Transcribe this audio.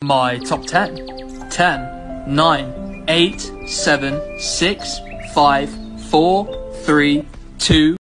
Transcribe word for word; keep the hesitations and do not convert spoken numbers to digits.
My top ten. ten, nine, eight, seven, six, five, four, three, two,